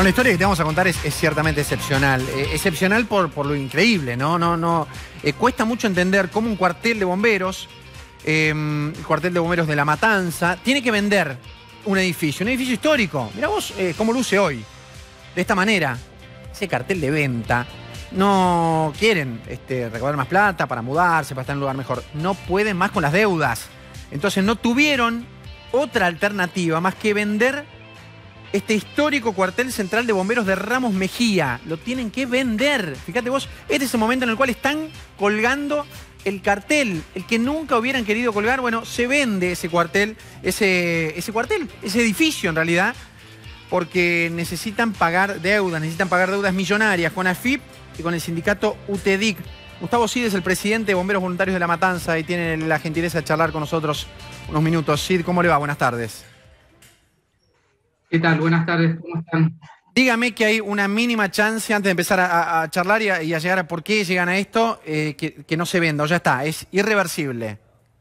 Bueno, la historia que te vamos a contar es ciertamente excepcional. Excepcional por lo increíble, ¿no? Cuesta mucho entender cómo un cuartel de bomberos, el cuartel de bomberos de La Matanza, tiene que vender un edificio histórico. Mirá vos cómo luce hoy. De esta manera, ese cartel de venta, no quieren recaudar más plata para mudarse, para estar en un lugar mejor. No pueden más con las deudas. Entonces no tuvieron otra alternativa más que vender este histórico cuartel central de bomberos de Ramos Mejía. Lo tienen que vender. Fíjate vos, este es el momento en el cual están colgando el cartel. El que nunca hubieran querido colgar, bueno, se vende ese cuartel, ese edificio en realidad, porque necesitan pagar deudas millonarias con AFIP y con el sindicato UTEDIC. Gustavo Cid es el presidente de Bomberos Voluntarios de La Matanza y tiene la gentileza de charlar con nosotros unos minutos. Cid, ¿cómo le va? Buenas tardes. ¿Qué tal? Buenas tardes, ¿cómo están? Dígame que hay una mínima chance, antes de empezar a charlar y a llegar a por qué llegan a esto, que no se venda, o ya está, es irreversible.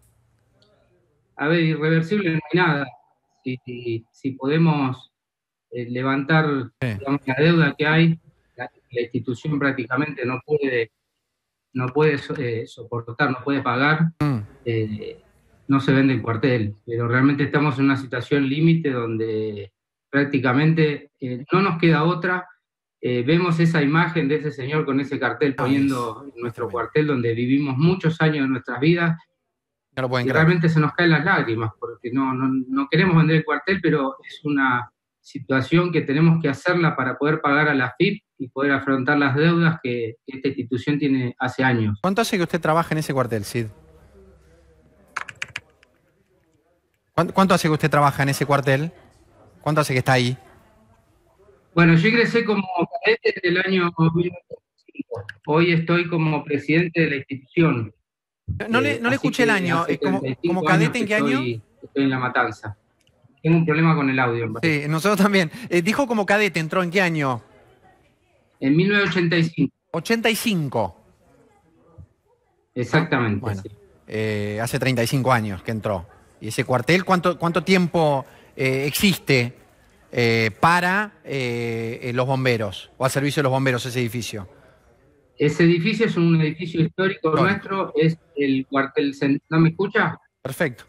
A ver, irreversible no hay nada. Si podemos levantar, digamos, la deuda que hay, la institución prácticamente no puede soportar, no puede pagar, no se vende el cuartel. Pero realmente estamos en una situación límite donde prácticamente no nos queda otra. Vemos esa imagen de ese señor con ese cartel poniendo en nuestro cuartel donde vivimos muchos años de nuestras vidas. No lo pueden creer. Realmente se nos caen las lágrimas porque no queremos vender el cuartel, pero es una situación que tenemos que hacerla para poder pagar a la AFIP y poder afrontar las deudas que esta institución tiene hace años. ¿Cuánto hace que usted trabaja en ese cuartel, Cid? ¿Cuánto hace que usted trabaja en ese cuartel? ¿Cuánto hace que está ahí? Bueno, yo ingresé como cadete en el año 1995. Hoy estoy como presidente de la institución. No le escuché el año. ¿Como cadete en qué año? Estoy en La Matanza. Tengo un problema con el audio. Sí, nosotros también. Dijo como cadete, ¿entró en qué año? En 1985. 85. Exactamente. Bueno, sí. hace 35 años que entró. ¿Y ese cuartel cuánto tiempo existe para los bomberos o al servicio de los bomberos ese edificio? Ese edificio es un edificio histórico nuestro, es el cuartel central. ¿No me escucha? Perfecto.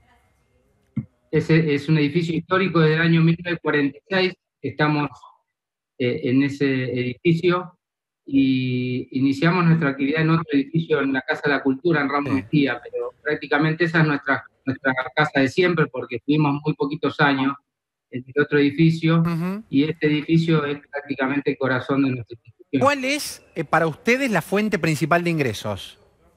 Ese es un edificio histórico desde el año 1946. Estamos en ese edificio y iniciamos nuestra actividad en otro edificio, en la Casa de la Cultura, en Ramos Mejía, pero prácticamente esa es nuestra casa de siempre porque estuvimos muy poquitos años en el otro edificio y este edificio es prácticamente el corazón de nuestra institución. ¿Cuál es para ustedes la fuente principal de ingresos?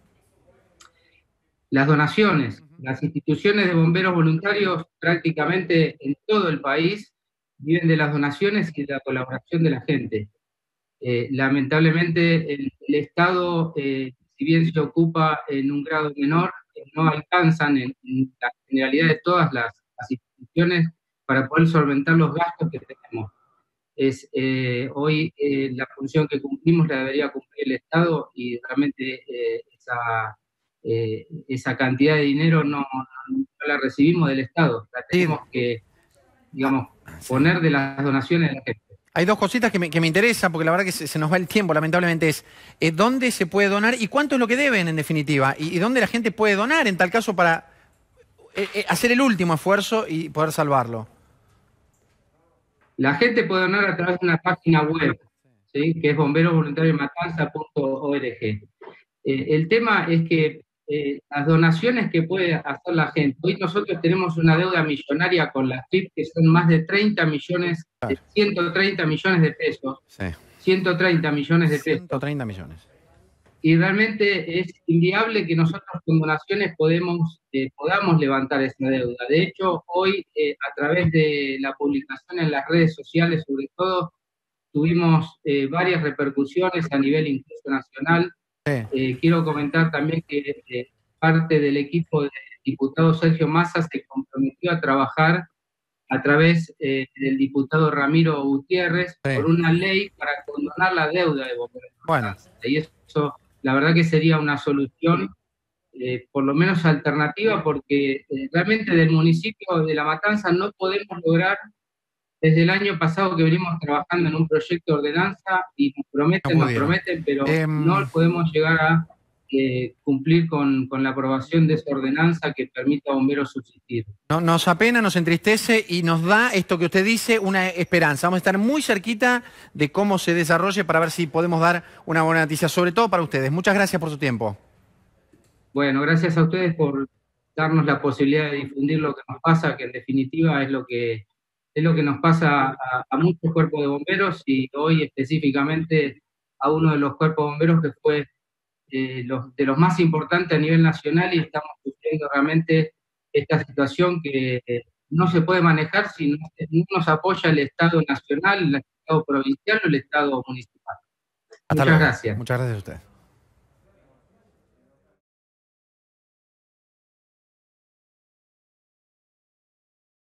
Las donaciones. Las instituciones de bomberos voluntarios prácticamente en todo el país viven de las donaciones y de la colaboración de la gente. Lamentablemente el Estado, si bien se ocupa en un grado menor, no alcanzan en la generalidad de todas las instituciones para poder solventar los gastos que tenemos. Hoy la función que cumplimos la debería cumplir el Estado y realmente esa cantidad de dinero no la recibimos del Estado, la tenemos que, digamos, poner de las donaciones de la gente. Hay dos cositas que me interesan, porque la verdad que se nos va el tiempo, lamentablemente, es dónde se puede donar y cuánto es lo que deben, en definitiva, y dónde la gente puede donar, en tal caso, para hacer el último esfuerzo y poder salvarlo. La gente puede donar a través de una página web, ¿sí? Que es bomberosvoluntariosmatanza.org. El tema es que las donaciones que puede hacer la gente, hoy nosotros tenemos una deuda millonaria con la AFIP que son más de 130 millones de pesos. Sí. 130 millones de pesos. 130 millones. Y realmente es inviable que nosotros con donaciones podamos levantar esa deuda. De hecho, hoy a través de la publicación en las redes sociales, sobre todo, tuvimos varias repercusiones a nivel incluso nacional. Quiero comentar también que parte del equipo del diputado Sergio Massa se comprometió a trabajar a través del diputado Ramiro Gutiérrez por una ley para condonar la deuda de bomberos. Bueno. Y eso, la verdad que sería una solución, por lo menos alternativa, porque realmente del municipio de La Matanza no podemos lograr desde el año pasado que venimos trabajando en un proyecto de ordenanza y nos prometen, pero no podemos llegar a cumplir con la aprobación de esa ordenanza que permita a bomberos subsistir. Nos apena, nos entristece y nos da esto que usted dice, una esperanza. Vamos a estar muy cerquita de cómo se desarrolle para ver si podemos dar una buena noticia, sobre todo para ustedes. Muchas gracias por su tiempo. Bueno, gracias a ustedes por darnos la posibilidad de difundir lo que nos pasa, que en definitiva es lo que nos pasa a muchos cuerpos de bomberos y hoy específicamente a uno de los cuerpos de bomberos que fue de los más importantes a nivel nacional, y estamos sufriendo realmente esta situación que no se puede manejar si no nos apoya el Estado nacional, el Estado provincial o el Estado municipal. Muchas gracias. Muchas gracias a usted.